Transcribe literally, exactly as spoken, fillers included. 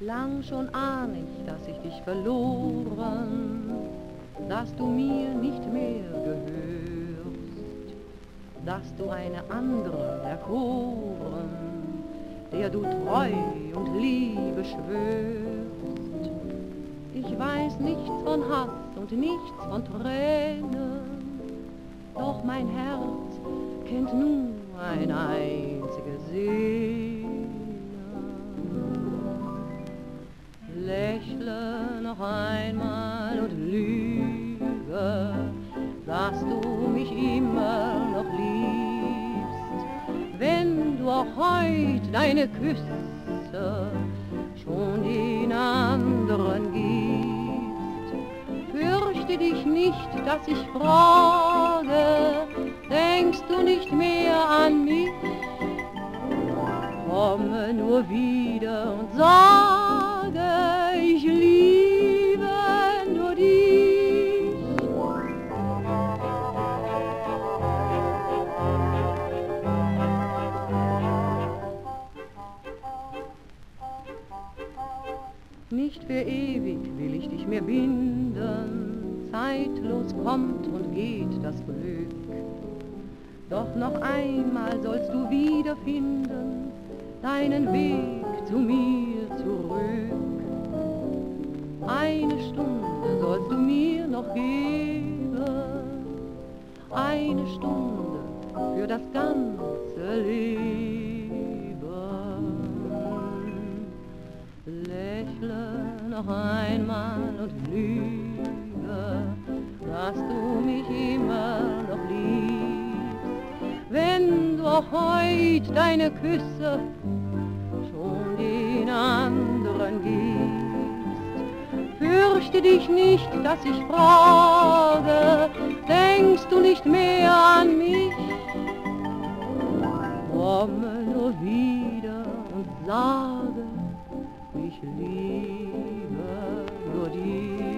Lang schon ahn ich, dass ich dich verloren, dass du mir nicht mehr gehörst, dass du eine andere erkoren, der du Treu und Liebe schwörst. Ich weiß nichts von Hass und nichts von Tränen, doch mein Herz kennt nur ein einzige Sehnen. Lächle noch einmal und lüge, dass du mich immer noch liebst, wenn du auch heut deine Küsse schon den anderen gibst. Fürchte dich nicht, dass ich frage, denkst du nicht mehr an mich? Komme nur wieder und sage, ich liebe nur dich. Nicht für ewig will ich dich mehr binden, zeitlos kommt und geht das Glück. Doch noch einmal sollst du wiederfinden deinen Weg zu mir zurück. Eine Stunde sollst du mir noch geben, eine Stunde für das ganze Leben. Lächle noch einmal und lüge, dass du mich immer noch liebst, wenn du auch heut deine Küsse schon den anderen gibst. Fürchte dich nicht, dass ich frage, denkst du nicht mehr an mich? Komme nur wieder und sage, ich liebe nur dich.